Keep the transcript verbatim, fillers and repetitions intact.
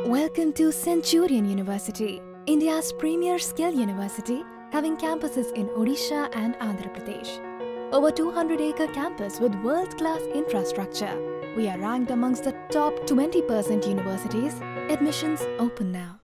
Welcome to Centurion University, India's premier skill university, having campuses in Odisha and Andhra Pradesh. Over two hundred acre campus with world-class infrastructure. We are ranked amongst the top twenty percent universities. Admissions open now.